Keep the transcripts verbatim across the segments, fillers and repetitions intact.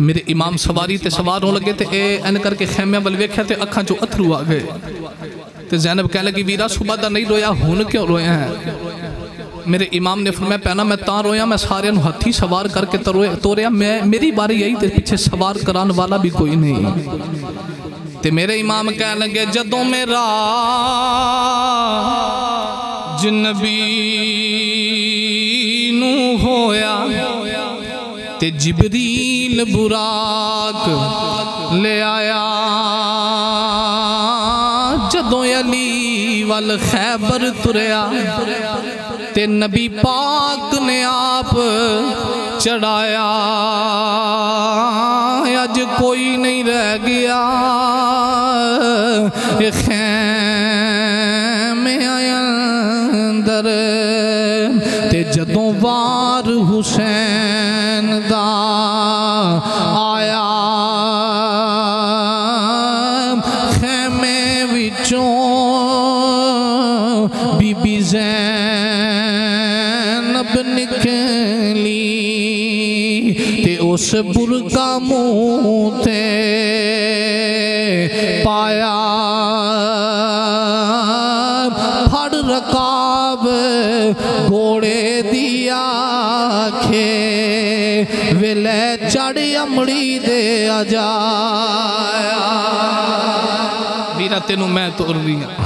میرے امام سواری تے سوار ہوں لگے تے اے این کر کے خیمے بل ویکھیا تے اکھاں چو اتھرو آ گئے تے زینب کہہ لگی ویرا صبح دا نہیں رویا ہون کیوں روئے ہیں؟ میرے امام نے فرمایا پہنا میں تاں رویا میں سارے انہوں ہتھی سوار کر کے تو ریا میری باری یہی تے پیچھے سوار کران والا بھی کوئی نہیں تے میرے امام کہہ لگے جدوں میرا جنبی نو ہویا تے جبریل براق لے آیا جدوں علی والخیبر تریا تے نبی پاک نے آپ چڑھایا آج کوئی نہیں رہ گیا خیمے اندر تے جدوں وار حسین دا آیا خیمے وچوں بی بی زینب نکلی تے اس برکا منہ تے پایا پھڑ رکاب گھوڑے دیا کھے ویلے چڑھ امڑی دے آجایا ویرہ تینوں میں توڑ رہی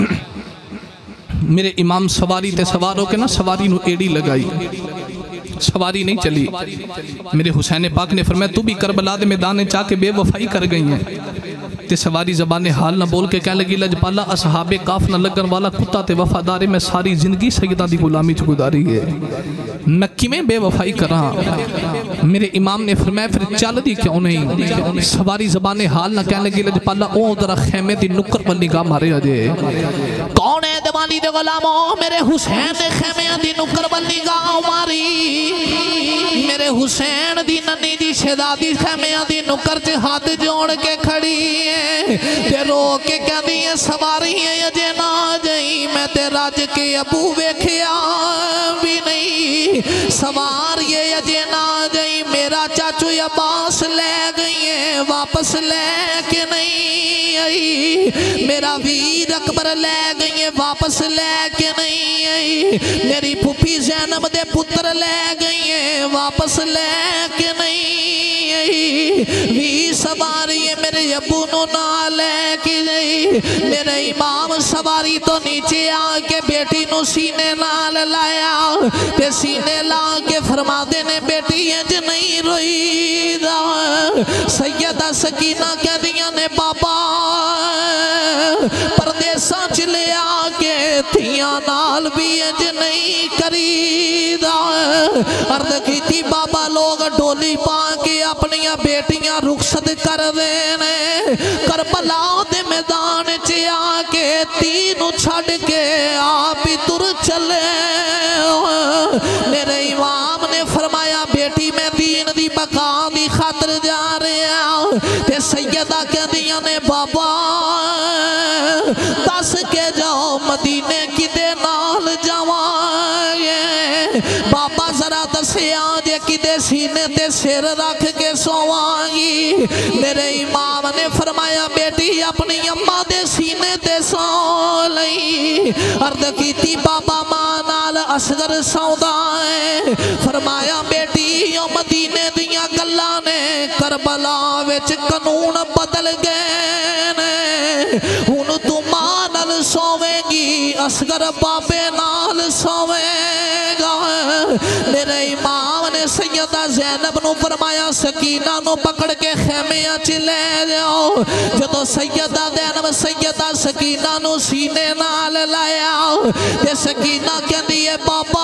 میرے امام سواری تے سوار ہو کے نا سواری نو ایڑی لگائی سواری نہیں چلی میرے حسین پاک نے فرمایا تو بھی کربلا دے میدان چاہ کے بے وفائی کر گئی ہیں تے سواری زبان حال نہ بول کے کہنے لگی لجپالا اصحاب کاف نہ لگن والا کتا تے وفادارے میں ساری زندگی سیدہ دی غلامی چ گزاری ہے نکی میں بے وفائی کراں میرے امام نے فرمایا پھر چل دی کیوں نہیں سواری زبان حال نہ کہنے لگی لجپالا او ذرا خیمے دی نکر پر نگاہ مارے آجے کون ہے دیوانی دے غلاموں میرے حسین دے خیمے دی نکر پر نگاہ ماری میرے حسین دی ننی دی شہزادی خیمے دی نکر چ ہاتھ جوڑ کے کھڑی ہے تے رو کے کہندی ہے سواری ہے اجے نہ جئی میں تے راج کے ابو ویکھیا بھی نہیں سوار یہ اجے نہ جئی میرا چاچو عباس لے گئی ہے واپس لے کے نہیں آئی میرا ویر اکبر لے گئی ہے واپس لے کے نہیں آئی میری پھوپھی زینب دے پتر لے گئی ہے واپس لے کے نہیں آئی وی سواری ہے میرے ابو نو نہ لے کے گئی میرے امام سواری تو نیچے آ کے بیٹی نو سینے نال لایا تے سینے لا کے فرما دینے بیٹی انج نہیں روئی دا سیدہ سکینہ کہہ دیا نے بابا پردیساں چلے آ کے تھیاں نال بھی انج نہیں کری دا عرض کی تھی بابا لوگ ڈولی پا کے اپنی بیٹیاں رخصت کر دینے کربلا دے میدان چے آ کے تینوں چھڑ کے آپ ہی تر چلے میرے امام نے فرمایا بیٹی میں دین دی بقا دی خاطر جا رہے ہیں تے سیدہ کہہ دیا نے بابا دس کے جاؤ مدینے کی دے نال جوائیں بابا ذرا دسے آجے کی دے سینے تے سیر رکھ کے سوائیں میرے امام نے فرمایا بیٹی اپنی اممہ دے سینے تے سو لئی عرض کی تھی بابا مانال اصغر سودائیں فرمایا بیٹی یو مدینے دیا گلہ نے کربلا وچ قانون بدل گئے ہن تو مانال سویں گی اصغر بابے نال سویں گا میرے امام نے سیدہ زینب نو فرمایا سکینہ نو پکڑ کے خیمیاں چلے جاؤ جدو سیدہ زینب سیدہ سکینہ نو سینے نال لایا تے سکینہ کہہ دیئے بابا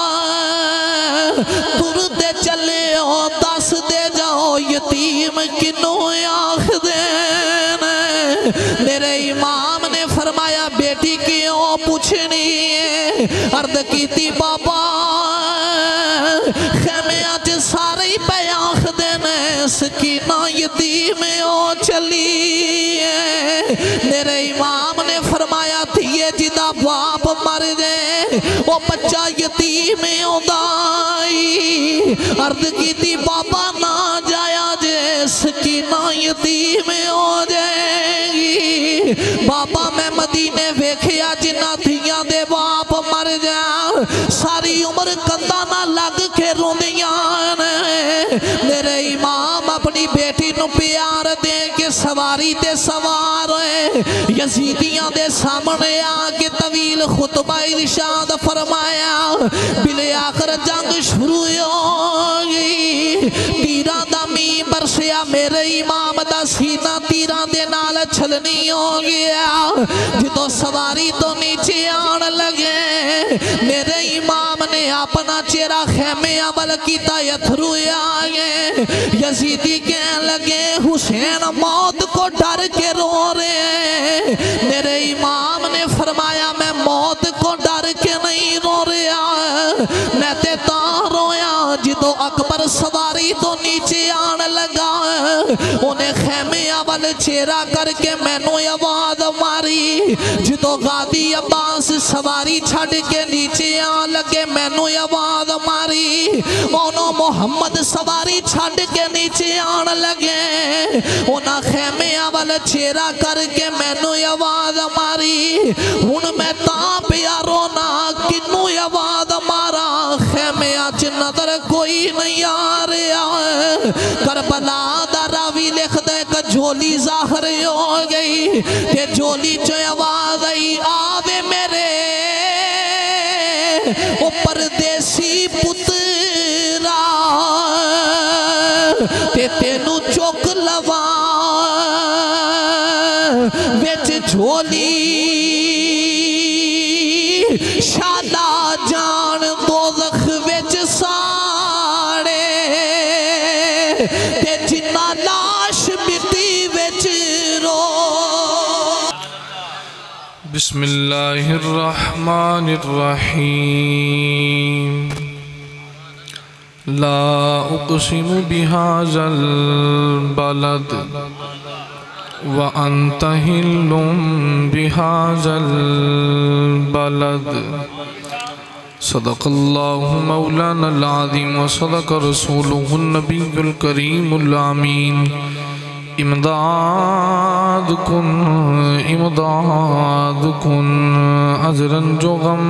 تر دے چلے ہو دس دے جاؤ یتیم کنو آخ دینے میرے امام نے فرمایا بیٹی کیوں پوچھنی ہے عرض کی تھی بابا خیمیاں چے سارے پہ آخ دینے سکینہ یتیم او چلی ہے میرے امام نے فرمایا تھیے جدا باپ مر دے وہ بچہ یتیم او دائی عرض کی تھی بابا نہ جایا جے سکینہ یتیم ہو جائے گی بابا میں مدینے ویکھیا جنہ دھیاں دے باپ مر جان ساری عمر کندہ نہ لگ کے روندیاں میرے امام اپنی بیٹی نو پیار دے کے سواری تے سوار ہوئے یزیدیاں دے سامنے آگے طویل خطبہ ارشاد فرمایا بلے آخر جنگ شروع ہوگی تیرہ دا می برسیا میرے امام دا سینہ تیرہ دے نال چھلنی ہو گیا جدو سواری تو نیچے آن لگے میرے امام نے اپنا چہرہ خیمے عمل کیتا یتھرو آگے یزیدی کہنے لگے حسین موت کو ڈر کے رو رہے میرے امام نے فرمایا میں موت کو ڈر کے نہیں رو رہا میں تے تاں رویا جدو اکبر سواری تو نیچے آن لگا انہیں خیمے اول چہرہ کر کے میں نو آواز ماری جدو غادی عباس سواری چھڑ کے نیچے آن لگے میں نو آواز ماری انہوں محمد سواری چھڑ کے نیچے آن لگے انہاں خیمے اول چہرہ کر کے میں نو آواز ماری ان میں تاں پیا رونا کنو آواز مارا خیمے آج نظر کوئی نہیں آ رہا کربلا دا راوی لکھ دے کہ جھولی ظاہر ہو گئی کہ جھولی جو آواز آئی آوے میرے او پردیسی پترا تے تینو چوک لوا ویچ جھولی شالا جان دوزخ ویچ ساڑے تے جنہ لاش مٹی ویچ رو بسم اللہ الرحمن الرحیم لا اقسم بهذا البلد وأنت حل بهذا البلد صدق الله مولانا العظيم وصدق رسوله النبي الكريم الأمين امداد کن امداد کن ازرن جو غم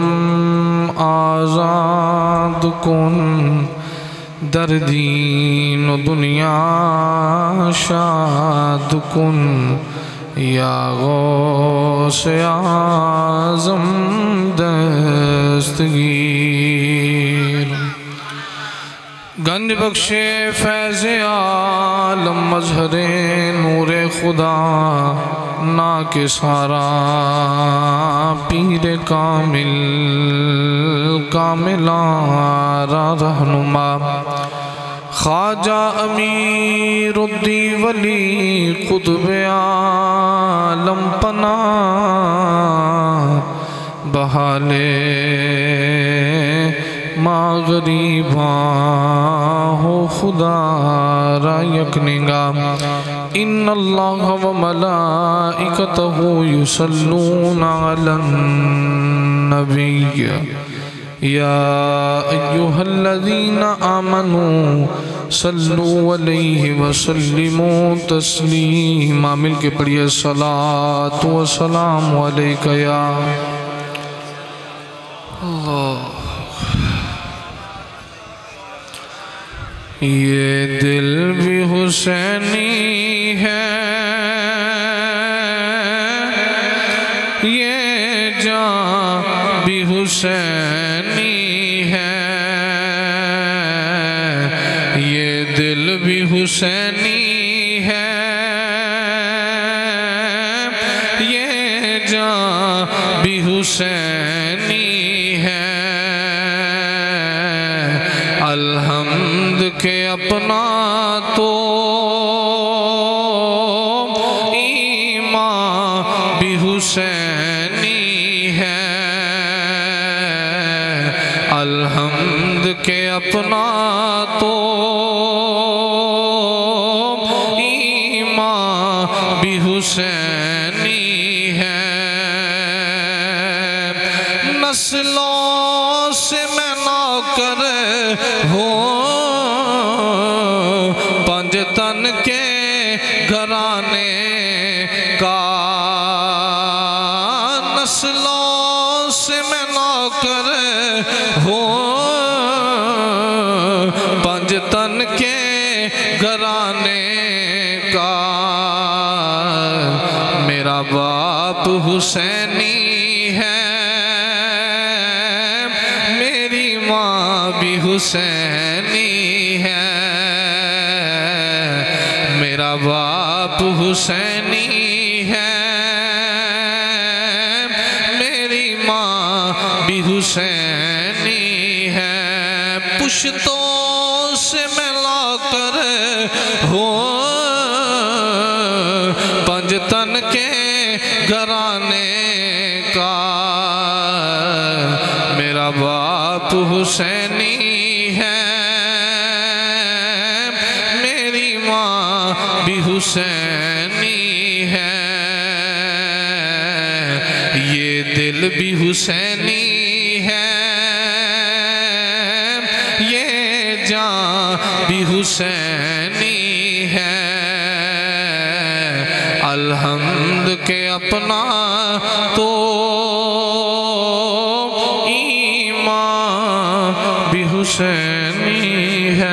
آزاد کن در دین و دنیا شاد کن یا غوث اعظم دستگیر گنج بخش فیض عالم مظہر نور خدا نا کے سارا پیر کامل کامل آرا رہنما خواجہ امیر الدی ولی قطب عالم پناہ بحالے ما غریباں ہو خدا را یکنگا ان اللہ و ملائکتہ یصلون علی النبی یا ایہا الذین آمنوا صلو علیہ وسلموا تسلیما مل کے پڑھئے الصلاة والسلام علیکہ یا اللہ یہ دل بھی حسینی ہے یہ جان بھی حسینی ہے یہ دل بھی حسینی ہے یہ جان بھی حسینی ہے الحمد کہ اپنا تو ایمان بھی حسینی ہے الحمد کہ اپنا تو ایمان بھی حسینی ہے نسلوں سے میں نوکر ہوں پنج تن کے گھرانے کا، نسلوں سے میں نوکر ہوں پنجتن کے گھرانے کا، میرا باپ حسینی ہے، میری ماں بھی حسینی ہے، میرا باپ حسینی ہے، میری ماں بھی حسینی ہے، پشتوں سے میں لا کر ہوں پنجتن کے گھرانے کا، میرا باپ حسینی ہے، میری ماں بھی حسینی ہے، یہ دل بھی حسینی ہے، یہ جان بھی حسینی ہے، الحمد کے اپنا تو ایمان بھی حسینی ہے۔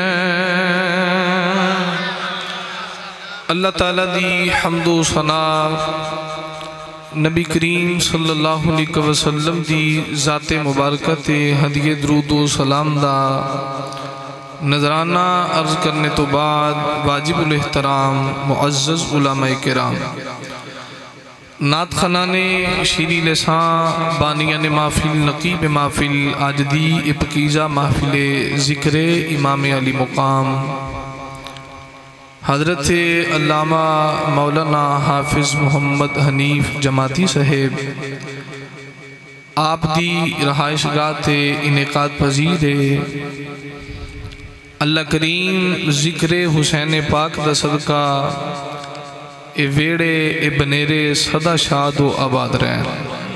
اللہ تعالیٰ دی حمد و ثنا نبی کریم صلی اللہ علیہ وسلم دی ذات مبارکہ تے ہدیہ درود و سلام دا نظرانہ عرض کرنے تو بعد واجب الاحترام معزز علماء کرام، نعت خانان شیریں لسان بانیان محفل نقیب محفل آج دی پاکیزہ محفل ذکر امام علی مقام حضرت علامہ مولانا حافظ محمد حنیف جماعتی صاحب آپ دی رہائش گاہ تے انعقاد پذیر ہے۔ اللہ کریم ذکر حسین پاک دا صدقہ اے ویڑے اے بنیرے صدا شاد و آباد رہن۔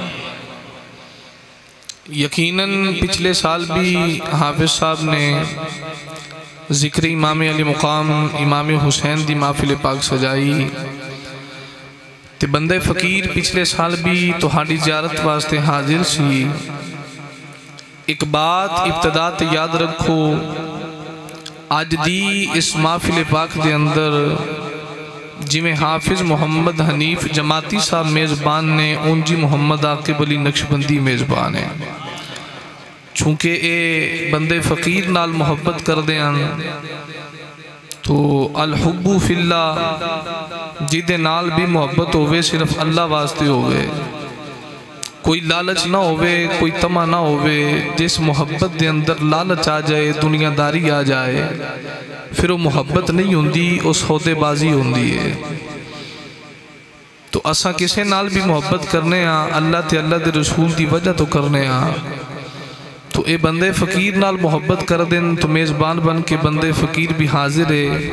یقیناً پچھلے سال بھی حافظ صاحب نے ذکر امام علی مقام امام حسین دی محفل پاک سجائی تے بندے فقیر پچھلے سال بھی تہاڈی زیارت واسطے حاضر سی۔ ایک بات ابتدا تے یاد رکھو، آج دی اس محفل پاک دے اندر جویں حافظ محمد حنیف جماعتی صاحب میزبان نے، اونجی محمد عاقب علی نقشبندی میزبان ہے، چونکہ اے بندے فقیر نال محبت کر دیاں تو الحب فی اللہ جیدے نال بھی محبت ہوئے صرف اللہ واسطے ہوئے، کوئی لالچ نہ ہوئے، کوئی تمہ نہ ہوئے۔ جس محبت دے اندر لالچ آ جائے، دنیا داری آ جائے، پھر وہ محبت نہیں ہوندی، وہ سودے بازی ہوندی ہے۔ تو اساں کسے نال بھی محبت کرنے ہاں، اللہ تے اللہ دے رسول دی وجہ تو کرنے ہاں، تو اے بندے فقیر نال محبت کر دیں تو میزبان بن کے بندے فقیر بھی حاضر ہے۔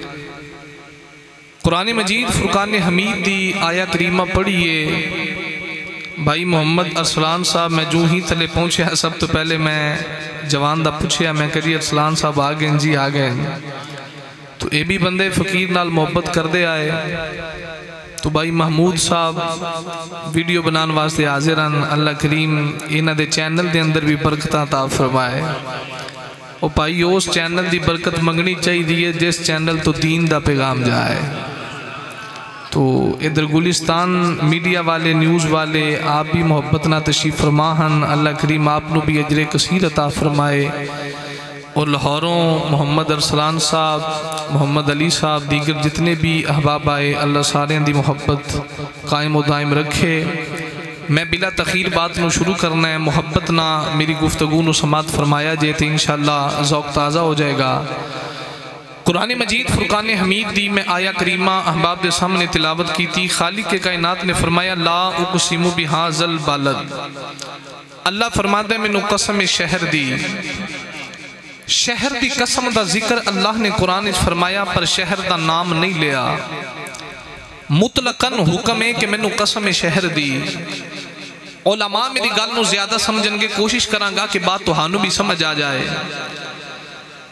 قرآن مجید فرقان حمید دی آیا کریمہ پڑھیے۔ بھائی محمد ارسلان صاحب میں جو ہی تلے پہنچے ہیں، سب تو پہلے میں جوان دا پوچھے میں کری ارسلان صاحب آگئے جی آگئے، تو اے بھی بندے فقیر نال محبت کر دے آئے۔ تو بھائی محمود صاحب ویڈیو بنان واسطے حاضران، اللہ کریم انہاں دے چینل دے اندر بھی برکتاں عطا فرمائے۔ او بھائی اس چینل دی برکت منگنی چاہیے دیئے جس چینل تو دین دا پیغام جائے۔ تو ادھر گلستان میڈیا والے نیوز والے آپ بھی محبت نہ تشریف فرماہن، اللہ کریم آپ نو بھی اجر کثیر عطا فرمائے۔ اور لاہوروں محمد ارسلان صاحب، محمد علی صاحب، دیگر جتنے بھی احباب آئے، اللہ سارے دی محبت قائم و دائم رکھے۔ میں بلا تخیر بات نو شروع کرنا ہے، محبت نہ میری گفتگو نو سماعت فرمایا جائے تو انشاءاللہ ذوق تازہ ہو جائے گا۔ قرآن مجید فرقان حمید دی میں آیا کریمہ احباب دے سامنے تلاوت کی تھی۔ خالق کے کائنات نے فرمایا لا اقسم بہذا البلد، اللہ فرماتا ہے میں نو قسم شہر دی، شہر دی قسم دا ذکر اللہ نے قرآن فرمایا پر شہر دا نام نہیں لیا، مطلقاً حکم ہے کہ میں نو قسم شہر دی۔ علماء میری گل نو زیادہ سمجھن گے، کوشش کرانگا کہ بات تو ہانو بھی سمجھ آ جائے۔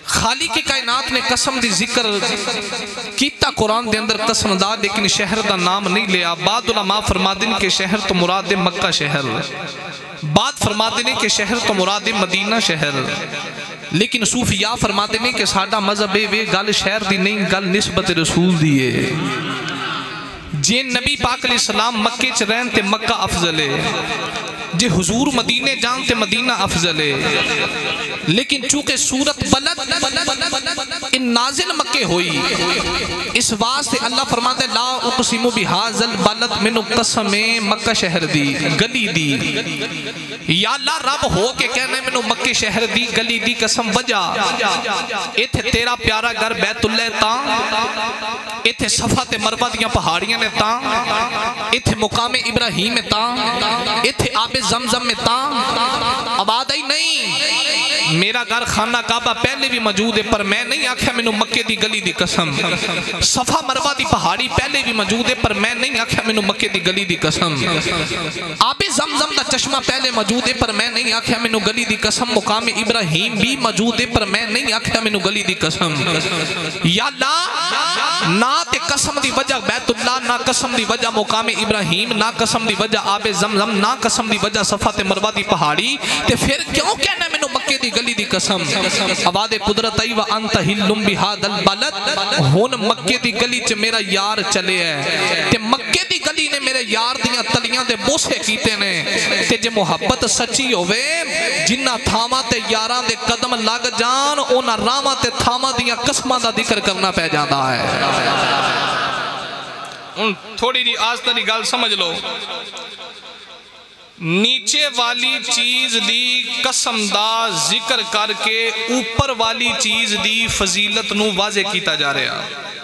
خالق کائنات نے قسم دی ذکر کیتا قرآن دے اندر قسم دا، لیکن شہر دا نام نہیں لیا۔ بعد علماء فرما دیں کہ شہر تو مراد مکہ شہر، بعد فرما دیں کہ شہر تو مراد مدینہ شہر، لیکن صوفیاء فرما دیں کہ ساڈا مذہب وے گل شہر دی نہیں، گل نسبت رسول دی ہے۔ جے نبی پاک علیہ السلام مکے چ رہن تے مکہ افضل ہے، جے حضور مدینے جان تے مدینہ افضل ہے، لیکن چونکہ سورت بلد ان نازل مکے ہوئی، اس واسطے اللہ فرماتے لا اقسم بہذا البلد، منو قسم مکہ شہر دی گلی دی۔ یا اللہ رب ہو کے کہنے منو مکہ شہر دی گلی دی قسم وجہ، ایتھے تیرا پیارا گھر بیت اللہ تاں، ایتھے صفا تے مروہ دیاں پہاڑیاں نے تاں، ایتھے مقام ابراہیم میں تاں، ایتھے آب زمزم میں تاں، آباد ہی نہیں۔ میرا گھر خانہ کعبہ پہلے بھی موجود ہے، پر میں نہیں آکھیا مینوں مکے دی گلی دی قسم۔ صفا مروہ دی پہاڑی پہلے بھی موجود ہے، پر میں نہیں آکھیا مینوں مکے دی گلی دی قسم۔ آب زمزم دا چشمہ پہلے موجود ہے، پر میں نہیں آکھیا مینوں گلی دی قسم۔ مقام ابراہیم بھی موجود ہے، پر میں نہیں آکھیا مینوں گلی دی قسم۔ یا اللہ نہ تے قسم دی وجہ بیت اللہ، نہ قسم دی وجہ مقام ابراہیم، نہ قسم دی وجہ آب زمزم، نہ قسم دی وجہ صفا تے مروہ دی پہاڑی، تے پھر کیوں کہنا مینوں مکے دی گلی دی قسم؟ آباد قدرت آئی وَأَنْتَ حِلٌّ بِهَذَا الْبَلَدِ، ہون مکے دی گلی چ میرا یار چلے ہے، تے مکے دی گلی نے میرے یار دیاں تلیاں دے بوسے کیتے نے، تے جے محبت سچی ہوئے جنہ تھاما تے یاراں دے قدم لگ جان، اونا راما تے تھاما دیاں قسمہ دا ذکر کرنا پہ جاندہ ہے۔ تھوڑی جی آستہ دی گل سمجھ لو، نیچے والی چیز دی قسم دا ذکر کر کے اوپر والی چیز دی فضیلت نو واضح کیتا جا رہا۔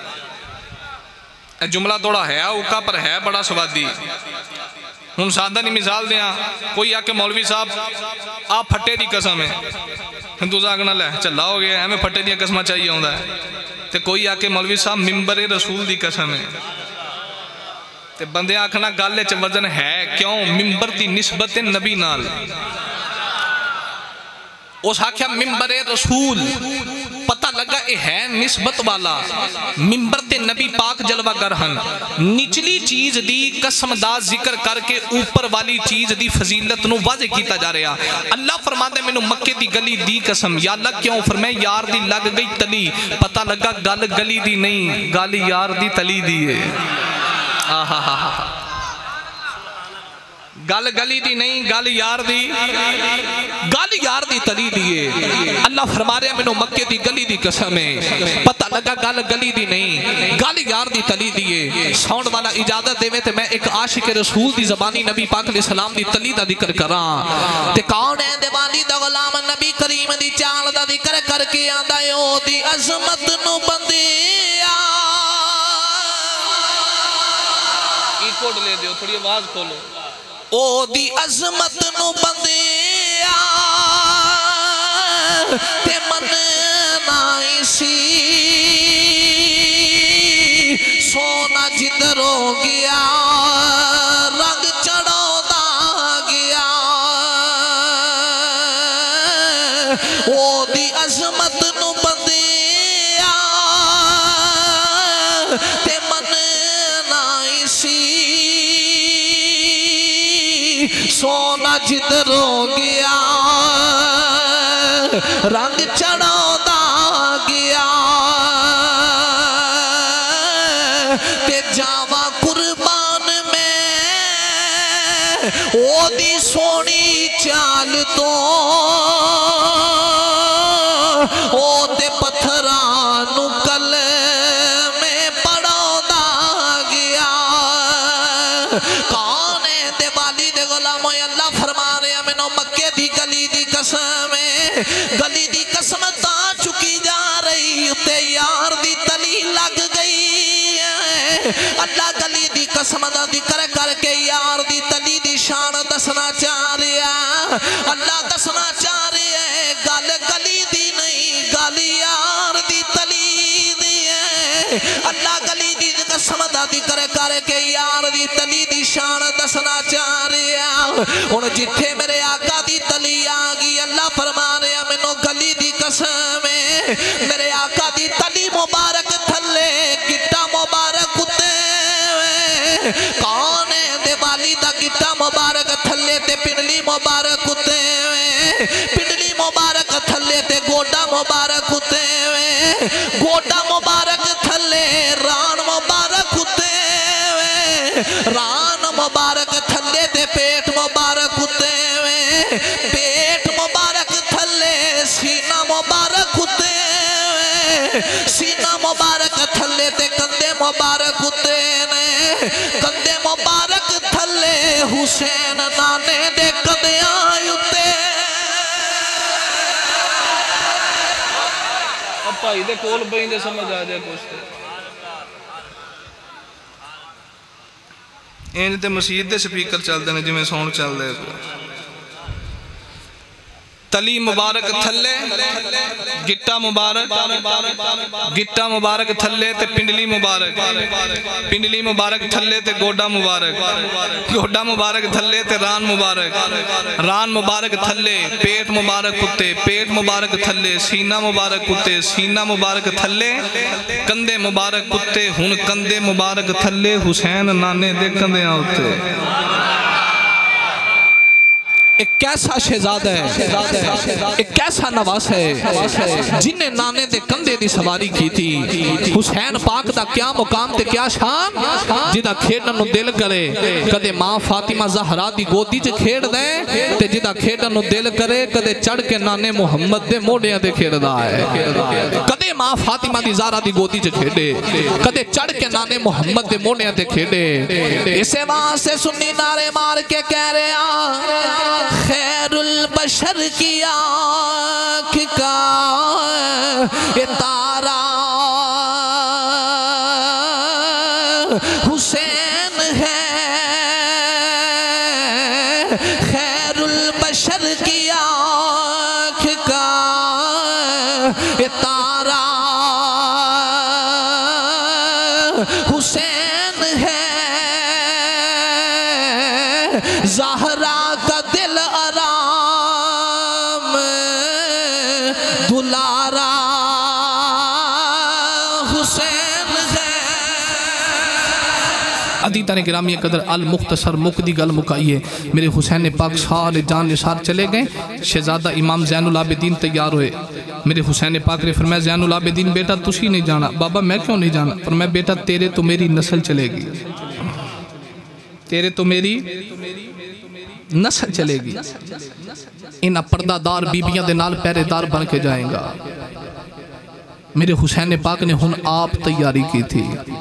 اے جملہ توڑا ہے اوکا پر ہے بڑا سوادی۔ ہم سادہ نہیں مثال دیا، کوئی آکے مولوی صاحب آپ پھٹے دی قسم ہے، ہندو زاگنا لے چلا ہو گیا ہمیں پھٹے دی قسمہ چاہیے ہوندہ ہے، تے کوئی آکے مولوی صاحب ممبر رسول دی قسم ہے، تے بندے آکھنا گالے چ وزن ہے کیوں؟ ممبر دی نسبت نبی نال۔ اس آکھیا ممبر رسول، پتہ لگا اے ہے نسبت والا، ممبر تے نبی پاک جلوہ گرہن، نچلی چیز دی قسم دا ذکر کر کے اوپر والی چیز دی فضیلت نو واضح کیتا جا رہا۔ اللہ فرماتے میں نو مکے دی گلی دی قسم، یا اللہ کیوں؟ فرمائے یار دی لگ گئی تلی، پتہ لگا گل گلی دی نہیں، گالی یار دی تلی دی ہے۔ گل گلی دی نہیں، گل یار دی گل یار دی تلی دیئے۔ اللہ فرما رہے میں نو مکے دی گلی دی قسم ہے، پتہ لگا گل گلی دی نہیں، گل یار دی تلی دیئے۔ ساؤنڈ والا اجازت دے میں تے میں ایک عاشق رسول دی زبانی نبی پاک علیہ السلام دی تلی دا ذکر کراں، تے کون ہے دیوانی دا غلام نبی کریم دی چال دا ذکر کر کے آندہ او دی عظمت نو بندیا۔ کوڈ لے دیو تھوڑی آواز کھولو۔ او دی عظمت نو بندیا تے من نائی سی، سونا جدر ہو گیا رنگ چڑھو دا گیا۔ او دی عظمت نو بندیا تے من نائی سی، سونا جدر ہو گیا رنگ چڑھو دا گیا۔ تے جاوا قربان میں او دی سونی چال تو، او تے پتھرانو کل میں پڑھو دا گیا۔ کون ہے تے والی دے غلام اللہ فرما رہے میں نو مکے دی گلی دی قسم ہے، گلی دی قسم تا چکی جا رہی تے یار دی تلی لگ گئی ہے۔ اللہ گلی دی قسم دا ذکر کر کے یار دی تلی دی شان دسنا چاہ رہا، اللہ دسنا چاہ رہا ہے گل گلی دی نہیں، گل یار دی تلی دی ہے۔ اللہ گلی دی قسم دا ذکر کر کے یار دی تلی دی شان دسنا چاہ رہا۔ ان جتھے میرے آقا دی تلی آگی اللہ فرما رہا میں نو گلی دی قسم ہے، میرے آقا دی تلی مبارک تھلے گٹا مبارک کتے کون ہے دیوالی دا گٹا مبارک تھلے تے پنڈلی مبارک کتے پنڈلی مبارک تھلے تے گوڈا مبارک کتے گوڈا مبارک تھلے ران مبارک کتے ران مبارک تھلے تے پیٹ مبارک کتے پیٹ مبارک تھلے سینہ مبارک کتے سینہ مبارک تھلے تے کندے مبارک کتے کندے مبارک تھلے حسین نانے دے کندے آئیتے اب پائی دے کول بہن دے سمجھ آ جائے پوچھتے این تے مسجد دے سپیکر چل دے جو میں سون چل دے تلی مبارک تھلے گٹا مبارک گٹا مبارک تھلے تے پنڈلی مبارک پنڈلی مبارک تھلے تے گوڈا مبارک گوڈا مبارک تھلے تے ران مبارک ران مبارک تھلے پیٹ مبارک کتے پیٹ مبارک تھلے سینہ مبارک کتے سینہ مبارک تھلے کندے مبارک کتے ہن کندے مبارک تھلے حسین نانے دے کندے آتے ایک کیسا شہزادہ ہے ایک کیسا نواس ہے جن نے نانے دے کندے دی سواری کی تھی حسین پاک دا کیا مقام تے کیا شان جدہ کھیڑن نو دل کرے کدے ماں فاطمہ زہرا دی گودی چ کھیڑ دے تے جدہ کھیڑن نو دل کرے کدے چڑھ کے نانے محمد دے موڑیاں دے کھیڑ دا ہے کدے ماں فاطمہ دی زہرا دی گودی چ کھیڑے کدے چڑھ کے نانے محمد دے موڑیاں دے کھیڑے اسے وہاں سے سنی نعرے مار کے کہہ رہے ہیں خیر البشر کی آنکھ کا یہ تارا حسین ہے خیر البشر کی آنکھ کا یہ تارا حسین ہے زہرا کا دل آرام دلارا حسین ہے عدیدان گرامی قدر المختصر مقدی گل مکائیے میرے حسین پاک سارے جان نثار چلے گئے شہزادہ امام زین العابدین تیار ہوئے میرے حسین پاک نے فرمایا زین العابدین بیٹا تسی نہیں جانا بابا میں کیوں نہیں جانا فرمایا بیٹا تیرے تو میری نسل چلے گی تیرے تو میری نسل چلے گی انہا پردہ دار بیبیاں دے نال پہرے دار بن کے جائیں گا میرے حسین پاک نے ہن آپ تیاری کی تھی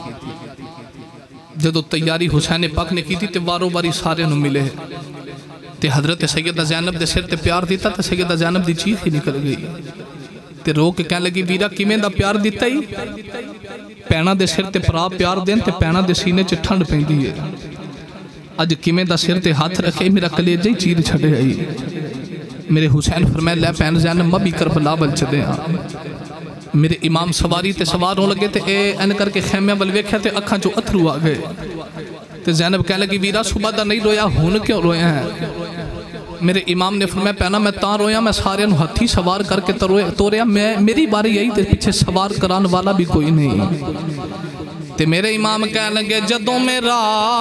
جدو تیاری حسین پاک نے کی تھی تے وارو واری سارے نو ملے تے حضرت سیدہ زینب دے سر تے پیار دیتا تے سیدہ زینب دی چیخ ہی نکل گئی تے رو کے کہنے لگی ویرا کیمیں دا پیار دیتا ہی پینا دے سر تے پرا پیار دین تے پینا دے سینے چے ٹھنڈ پہن دیئے اج کیمیں دا سر تے ہاتھ رکھے میرا کلیجہ ہی چیر چھڑے آئی میرے حسین فرمائے لے پہن زینب مبی کربلا بل چدے آ میرے امام سواری تے سوار ہو لگے تے اے این کر کے خیمے بل ویکھیا تے اکھاں جو اترو آ گئے تے زینب کہنے لگی ویرا صبح دا نہیں رویا ہون کیوں روئے ہیں میرے امام نے فرمایا پہنا میں تاں رویا میں سارے نو ہتھی سوار کر کے توریا میری باری یہی تے پیچھے سوار کران والا بھی کوئی نہیں تے میرے امام کہنے لگے جدوں میرا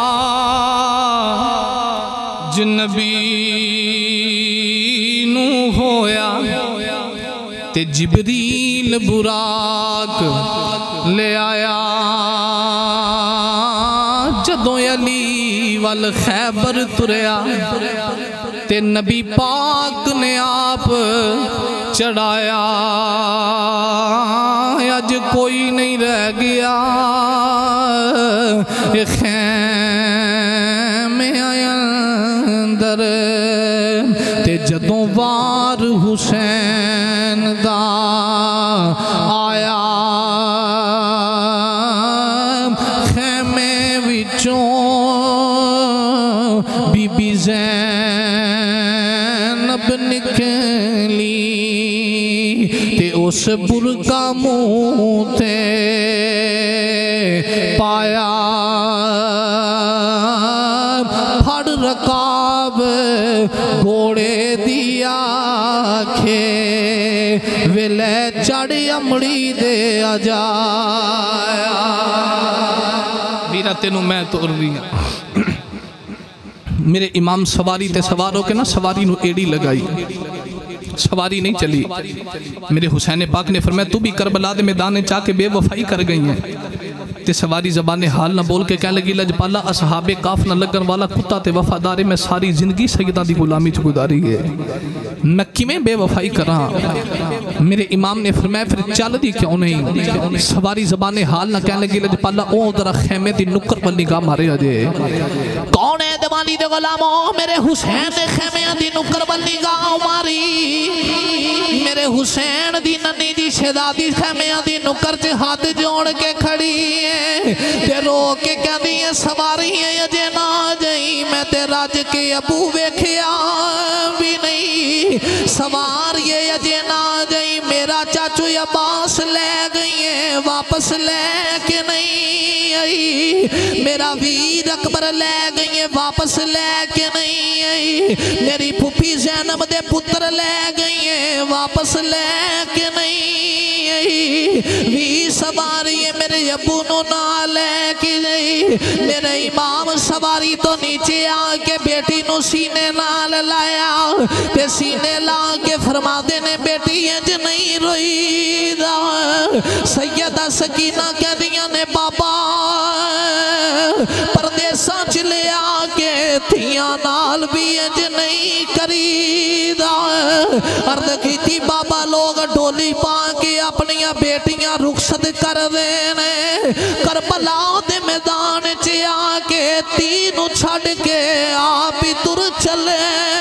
جنبی نو ہویا تے جبریل براق لے آیا جدوں علی والخیبر تریا تے نبی پاک نے آپ چڑھایا آج کوئی نہیں رہ گیا خیمے اندر تے جدوں وار حسین دا آیا خیمے وچوں بی بی زینب نکلی تے اس برکا منہ تے پایا پھڑ رکاب گھوڑے دیا کھے ولے چڑھ امڑی دے آ جایا میرا تینوں میں تو رہی ہوں میرے امام سواری تے سواروں کے نا سواری نو ایڑی لگائی سواری نہیں چلی میرے حسین پاک نے فرمایا تو بھی کربلا دے میدان چاہ کے بے وفائی کر گئی ہیں تے سواری زبان حال نہ بول کے کہنے لگی لجپالا اصحاب کاف نہ لگن والا کتا تے وفادارے میں ساری زندگی سیدہ دی غلامی چ گزاری ہے میں کیویں بے وفائی کراں میرے امام نے فرمایا پھر چل دی کیوں نہیں سواری زبان حال نہ کہنے لگی لجپالا او ذرا خیمے دی نکر پر نگاہ مارے اجے کون ہے دیوانی دے غلاموں میرے حسین دے خیمے دی نکر پر نگاہ ماری میرے حسین دی ننی دی شہزادی خیمے دی نکر چ ہاتھ جوڑ کے کھڑی ہے تے رو کے کہندی ہے سواری ہے اجے نہ جئی میں تے راج کے ابو ویکھیا بھی نہیں سوار یہ اجے نہ جئی میرا چاچو عباس لے گئی ہے واپس لے کے نہیں آئی میرا ویر اکبر لے گئی ہے واپس لے کے نہیں آئی میری پھوپھی زینب دے پتر لے گئی ہے واپس لے کے نہیں آئی وی سواری ہے میرے ابو نو نہ لے کے نہیں میرے امام سواری تو نیچے آ کے بیٹی نو سینے نال لایا تے سینے لا کے فرما دینے بیٹی انج نہیں روئی دا سیدہ سکینہ کہہ دیا نے بابا پردیساں چلے آ کے تھیاں نال بھی انج نہیں کری دا عرض کی تھی بابا لوگ ڈولی پا کے اپنی بیٹیاں رخصت کر دینے کربلا دے میدان چے آ کے تینوں چھڑ کے آپ ہی تر چلے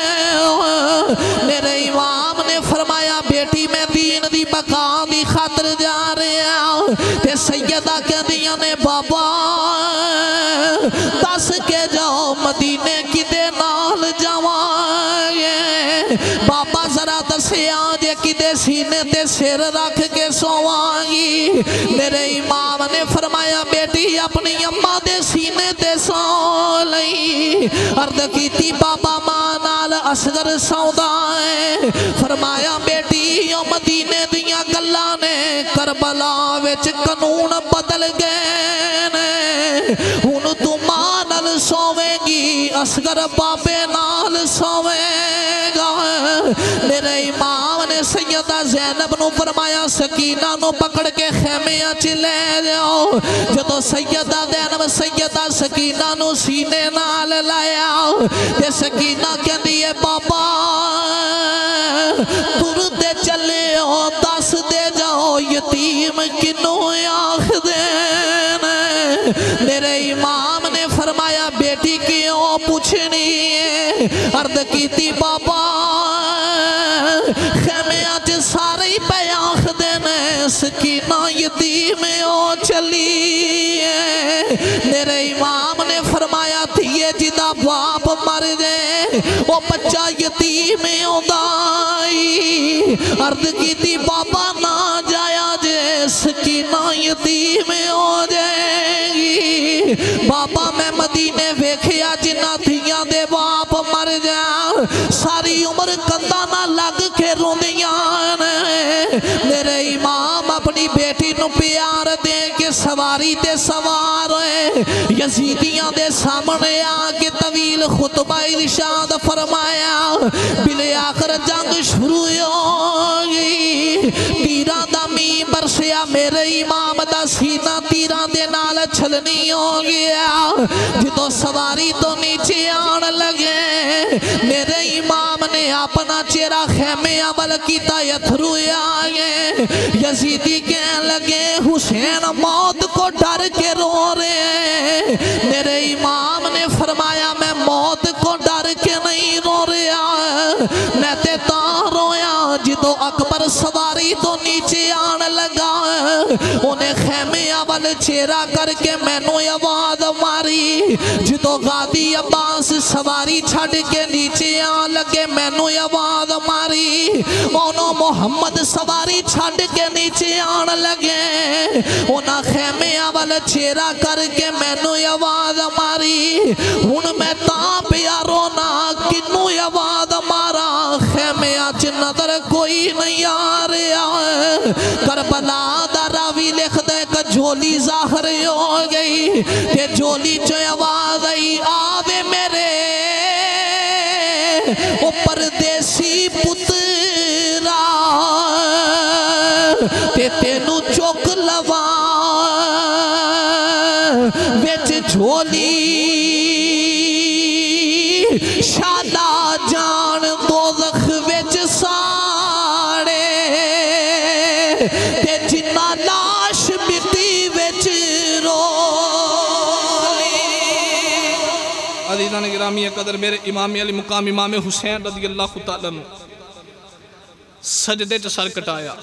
میرے امام نے فرمایا بیٹی میں دین دی بقا دی خاطر جا رہے ہیں تے سیدہ کہہ دیا نے بابا دس کے جاؤ مدینے کی دے نال جاوائیں بابا ذرا دسے آجے کی دے سینے تے سیر رکھ کے سوائیں میرے امام نے فرمایا بیٹی اپنی اماں دے سینے تے سو لئی عرض کی تھی بابا ماں نال اصغر سودائیں فرمایا بیٹی او مدینے دیاں گلاں نے کربلا وچ قانون بدل گئے نے ہن تو ماں نال سویں گی اصغر بابے نال سویں گا میرے امام نے سیدہ زینب نو فرمایا سکینہ نو پکڑ کے خیمیاں چلے جاؤ جدو سیدہ زینب سیدہ سکینہ نو سینے نال لایا تے سکینہ کہہ دیئے بابا تر دے چلے ہو دس دے جاؤ یتیم کنو آخ دینے میرے امام نے فرمایا بیٹی کیوں پوچھنی ہے عرض کی تھی بابا خیمے آج سارے پہ آخ دینے سکینہ یتیم ہو چلی ہے میرے امام نے فرمایا تھی جدا باپ مر دے وہ بچہ یتیم ہو دائی عرض کی تھی بابا نہ جایا جے سکینہ یتیم ہو جائے گی بابا میں مدینے ویکھیا جنہ تھیاں دے باپ مر جا ساری عمر کندہ نہ لگ کے روندیاں میرے امام اپنی بیٹی نو پیار دے کے سواری تے سوار ہے یزیدیاں دے سامنے آگے طویل خطبہ ارشاد فرمایا بلے آخر جنگ شروع ہوگی تیران دا می برسیا میرے امام دا سینہ تیران دے نال چھلنی ہو گیا جدو سواری تو نیچے آن لگے میرے امام نے اپنا چہرہ خیمے عمل کی تایتھرو آگے یزیدی کہنے لگے حسین موت کو ڈر کے رو رہے میرے امام نے فرمایا میں موت کو ڈر کے نہیں رو رہا میں تے تاں رویا جدو اکبر سواری تو نیچے آن لگا انہیں خیمے عمل چہرہ کر کے میں نو آواز ماری جدو غادی عباس سواری چھڑ کے نیچے آن لگے میں نو آواز ماری انہوں محمد سواری چھڑ کے نیچے آن لگے انہاں خیمے عمل چہرہ کر کے میں نو آواز ماری ان میں تاں پیارو نا کنو آواز مارا خیمے میں آج نظر کوئی نہیں آ رہا کربلا دا راوی لکھ دے کہ جھولی ظاہر ہو گئی تے جھولی چو آواز آئی آوے میرے او پردیسی پترا تے تینو چوک لوا ویچ جھولی شالا جان دوزخ ویچ ساڑے تے جنہ لاش مٹی ویچ رولی عزیزان گرامی قدر میرے امام علی مقام امام حسین رضی اللہ تعالیٰ عنہ سجدے چ سر کٹایا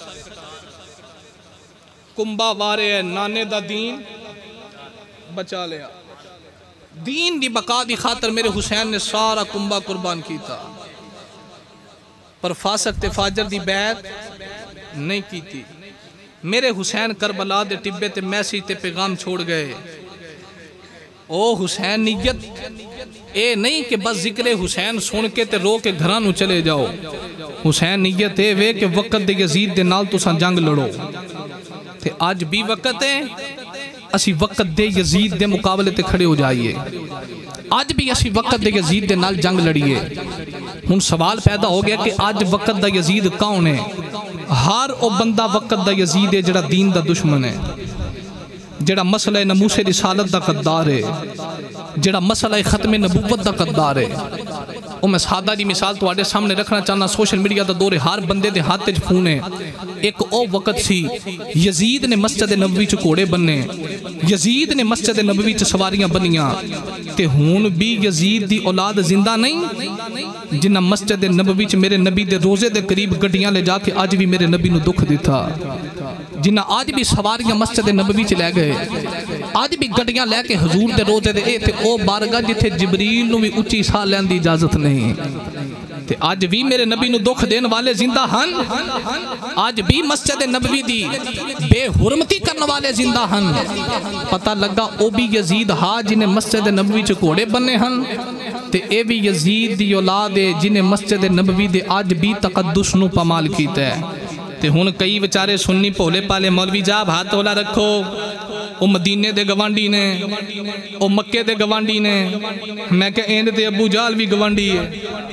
کمبا وارے ہے نانے دا دین بچا لیا دین دی بقا دی خاطر میرے حسین نے سارا کمبا قربان کی تھا پر فاسق تے فاجر دی بیعت نہیں کی تھی میرے حسین کربلا دے ٹبے تے میسیج تے پیغام چھوڑ گئے او حسین نیت اے نہیں کہ بس ذکر حسین سن کے تے رو کے گھرانو چلے جاؤ حسین نیت اے وے کہ وقت دے یزید دے نال تو سن جنگ لڑو تے آج بھی وقت ہے اسی وقت دے یزید دے مقابلے تے کھڑے ہو جائیے آج بھی اسی وقت دے یزید دے نال جنگ لڑیے ہن سوال پیدا ہو گیا کہ آج وقت دا یزید کون ہے ہر او بندہ وقت دا یزید ہے جڑا دین دا دشمن ہے جڑا مسئلہ نموس رسالت دا قدار ہے جڑا مسئلہ ختم نبوت دا قدار ہے او میں سادہ دی مثال تو آڑے سامنے رکھنا چاہنا سوشل میڈیا دا دور ہے ہر بندے دے ہاتھ تیج فون ہے ایک او وقت سی یزید نے مسجد نبوی چ کوڑے بننے یزید نے مسجد نبوی چ سواریاں بنیاں تے ہون بھی یزید دی اولاد زندہ نہیں جنہ مسجد نبوی چ میرے نبی دے روزے دے قریب گڑیاں لے جا کے آج بھی میرے نبی نو دکھ دیتا جنہ آج بھی سواریاں مسجد نبوی چ لے گئے آج بھی گڑیاں لے کے حضور دے روزے دے اے تے او بارگاہ جتھے جبریل نو بھی اچھی سا لین دی اجازت نہیں تے آج بھی میرے نبی نو دکھ دین والے زندہ ہن آج بھی مسجد نبوی دی بے حرمتی کرنے والے زندہ ہن پتہ لگا او بھی یزید ہا جنہیں مسجد نبوی چ کوڑے بننے ہن تے اے بھی یزید دی اولاد ہے جنہیں مسجد نبوی دے آج بھی تقدس نو پامال کیتا ہے تے ہن کئی وچارے سنی پولے پالے مولوی جاب ہاتھ اولا رکھو او مدینے دے گوانڈی نے او مکے دے گوانڈی نے میں کہ ایند تے ابو جال بھی گوانڈی ہے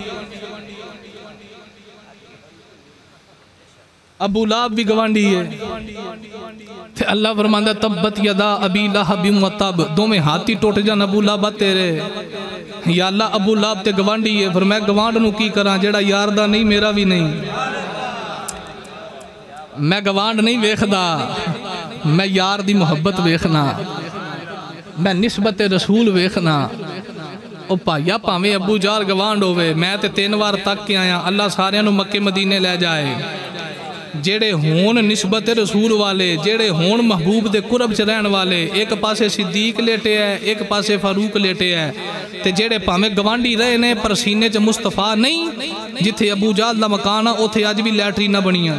ابو لاب بھی گوانڈی ہے تے اللہ فرماندہ تبت یدا ابی لہب و تب دو میں ہاتھی ٹوٹ جان ابو لابا تیرے یا اللہ ابو لاب تے گوانڈی ہے فرمایا گوانڈ نو کی کراں جیڑا یار دا نہیں میرا بھی نہیں میں گوانڈ نہیں ویکھدا میں یار دی محبت ویکھنا میں نسبت رسول ویکھنا او پایا پاویں ابو جال گوانڈ ہوئے میں تے تین وار تک کے آیا اللہ سارے نو مکے مدینے لے جائے جیڑے ہون نسبت رسول والے جیڑے ہون محبوب دے قرب چ رہن والے ایک پاسے صدیق لیٹے ہے ایک پاسے فاروق لیٹے ہے تے جیڑے پاویں گوانڈی رہے نے پر سینے چ مصطفیٰ نہیں جتھے ابو جال دا مکان ہے اوتھے اج بھی لیٹری نہ بنیاں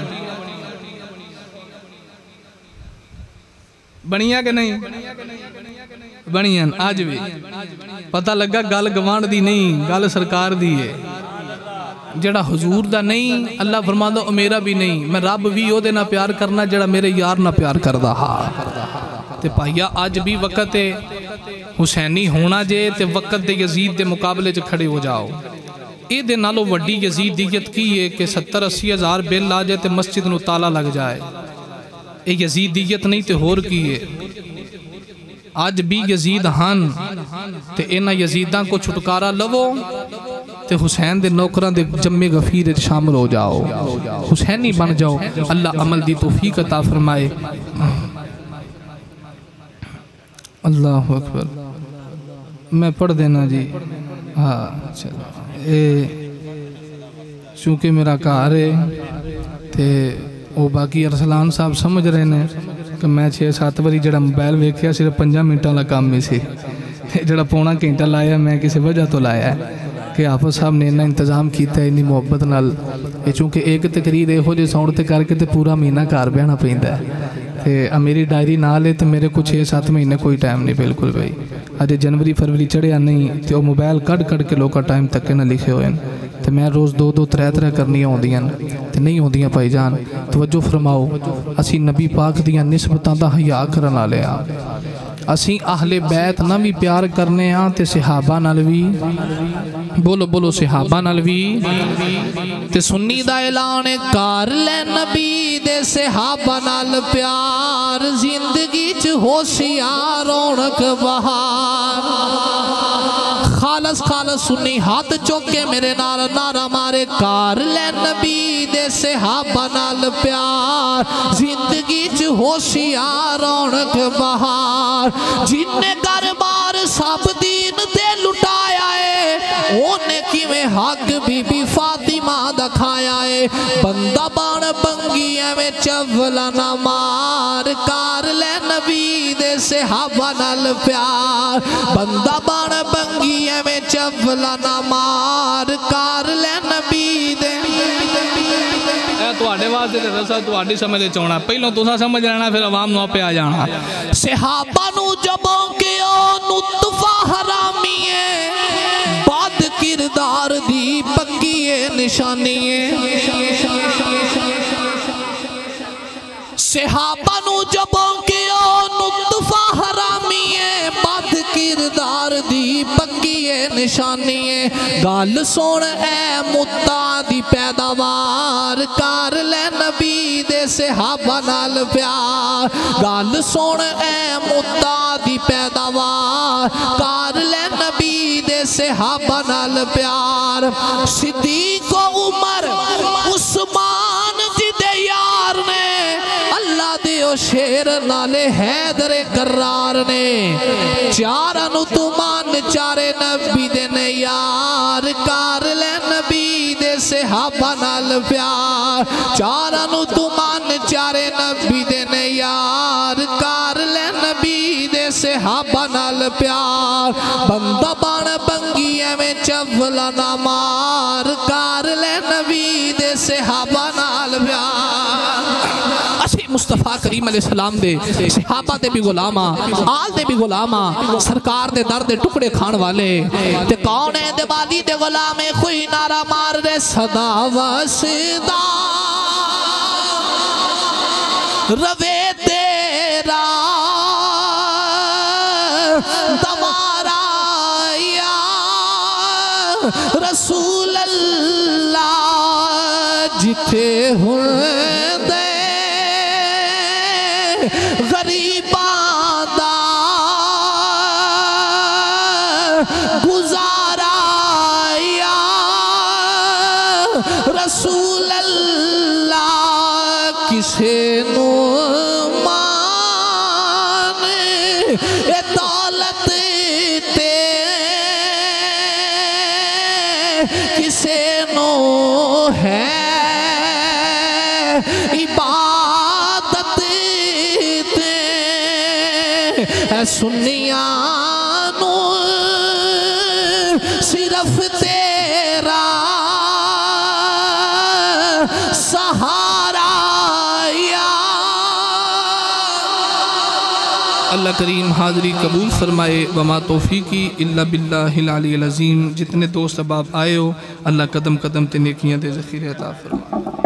بنیاں کہ نہیں بنیاں آج بھی پتہ لگا گل گوانڈ دی نہیں گل سرکار دی ہے جڑا حضور دا نہیں اللہ فرماندہ او میرا بھی نہیں میں رب بھی او دے نہ پیار کرنا جڑا میرے یار نہ پیار کردہ ہاں تے پایا آج بھی وقت حسینی ہونا جے تے وقت دے یزید دے مقابلے چ کھڑے ہو جاؤ اے دے نالو وڈی یزیدیت کی ہے کہ ستر اسی ہزار بل آ جائے تے مسجد نو تالا لگ جائے اے یزیدیت نہیں تے ہور کی ہے آج بھی یزید ہن تے اینا یزیداں کو چھٹکارا لو تے حسین دے نوکران دے جمع غفیر شامل ہو جاؤ حسینی بن جاؤ اللہ عمل دی توفیق عطا فرمائے اللہ اکبر میں پڑھ دینا جی ہاں چلو اے چونکہ میرا کار ہے تے او باقی ارسلان صاحب سمجھ رہے ہیں کہ میں چھے سات واری جڑا موبائل ویکھیا صرف پنجا منٹاں لا کام میں سی جڑا پونا گھنٹہ لایا میں کسی وجہ تو لایا ہے کہ حافظ صاحب نے اتنا انتظام کیتا ہے اتنی محبت نال چونکہ ایک تقریر یہ ہو جے ساؤنڈ تے کر کے تے پورا مہینہ کار بہنا پیندا ہے تے میری ڈائری نہ لے تے میرے کو چھ سات مہینے کوئی ٹائم نہیں بالکل بھائی اجے جنوری فروری چڑھیا نہیں تے وہ موبائل کٹ کٹ کے لوکا ٹائم تک نہ لکھے ہوئے تو میں روز دو دو ترے ترے کرنی ہوندیاں تو نہیں ہوندیاں بھائی جان توجہ فرماؤ اسی نبی پاک دیاں نسبتاں دا حیا کرن والے ہاں اسی اہل بیت نہ بھی پیار کرنے ہاں تے صحابہ نال وی بولو بولو صحابہ نال وی تے سنی دا اعلان کر لے نبی دے صحابہ نال پیار زندگی چ ہوشیار رونق بہار خالص خالص سنی ہاتھ چوکے میرے نال نعرہ مارے کار لے نبی دے صحابہ نال پیار زندگی چ ہوشیار رونق بہار جن نے گھر بار سب دین تے لٹایا ہے اونے کیویں حق بی بی فاطمہ دکھایا ہے بندہ بان بنگی میں چولا نہ مار کار لے نبی دے صحابہ نال پیار بندہ بان بنگی میں چولا نہ مار کار لے نبی دے تواڈے واسطے تے رسا تواڈی سمجھ چونا پہلوں تساں سمجھ لینا پھر عوام نو پہ آ جانا صحابہ نو جبوں کہ او نطفہ حرامی ہے بد کردار دی پکی ہے نشانی ہے صحابہ نو جبوں کہ او نطفہ حرامی ہے بد کردار دی پکی ہے نشانی ہے گال سون اے متا دی پیداوار کار لے نبی دے صحابہ نال پیار گال سون اے متا دی پیداوار کار لے نبی دے صحابہ نال پیار صدیق و عمر عثمان جی دے یار نے اللہ دیو شیر نالے حیدر قرار نے چارانو تمان چارے نبی دے نے یار کار لے نبی دے صحابہ نال پیار چارانو تمان چارے نبی دے نے یار کار لے نبی دے صحابہ نال پیار بندہ بان بنگی میں چولا نہ مار کار لے نبی دے صحابہ نال پیار اسی مصطفیٰ کریم علیہ السلام دے صحابہ دے بھی غلامہ آل دے بھی غلامہ سرکار دے در دے ٹکڑے کھان والے تے کون ہے دے والی دے غلامے کوئی نعرہ مار رے صدا وسدا روے تیرا دوارا یا رسول اللہ جتے ہوں دے غریبان دا گزارا یا رسول اللہ کسے نو مان اے دولت تے کسے نو ہے عبادت تے اے سنیانو صرف تیرا سہارا یا اللہ کریم حاضری قبول فرمائے وما توفیقی الا باللہ العلی العظیم جتنے دوست اب آپ آئے ہو اللہ قدم قدم تے نیکیاں دے ذخیرے عطا فرمائے